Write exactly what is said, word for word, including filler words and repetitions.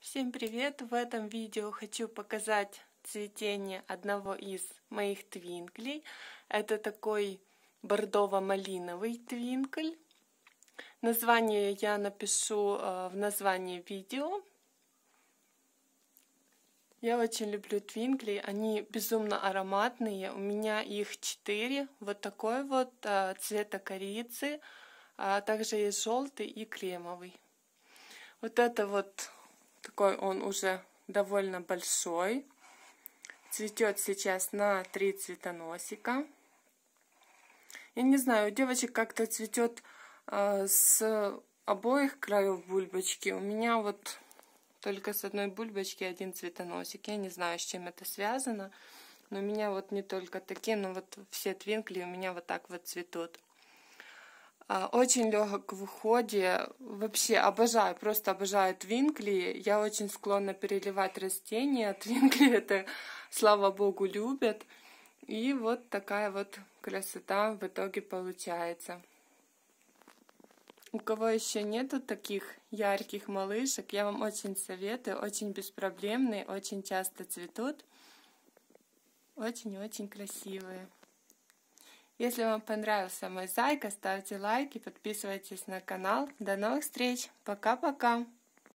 Всем привет! В этом видео хочу показать цветение одного из моих твинклей. Это такой бордово-малиновый твинкль. Название я напишу в названии видео. Я очень люблю твинкли, они безумно ароматные. У меня их четыре. Вот такой вот цвета корицы. А также есть желтый и кремовый. Вот это вот такой он уже довольно большой. Цветет сейчас на три цветоносика. Я не знаю, у девочек как-то цветет э, с обоих краев бульбочки. У меня вот только с одной бульбочки один цветоносик. Я не знаю, с чем это связано. Но у меня вот не только такие, но вот все твинкли у меня вот так вот цветут. Очень легок в уходе. Вообще обожаю, просто обожаю твинкли. Я очень склонна переливать растения. Твинкли это, слава богу, любят. И вот такая вот красота в итоге получается. У кого еще нету таких ярких малышек, я вам очень советую. Очень беспроблемные, очень часто цветут. Очень-очень красивые. Если вам понравился мой зайка, ставьте лайки, подписывайтесь на канал. До новых встреч. Пока-пока.